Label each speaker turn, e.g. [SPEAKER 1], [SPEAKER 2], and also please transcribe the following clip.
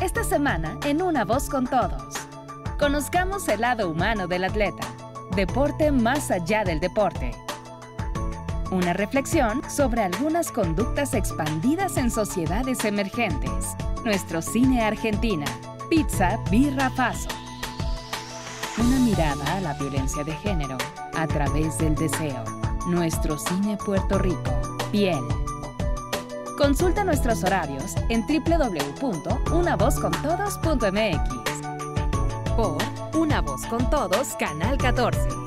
[SPEAKER 1] Esta semana, en Una Voz con Todos, conozcamos el lado humano del atleta. Deporte más allá del deporte. Una reflexión sobre algunas conductas expandidas en sociedades emergentes. Nuestro cine Argentina. Pizza, birra, paso. Una mirada a la violencia de género a través del deseo. Nuestro cine Puerto Rico. Piel. Consulta nuestros horarios en www.unavozcontodos.mx. Por Una Voz con Todos, Canal 14.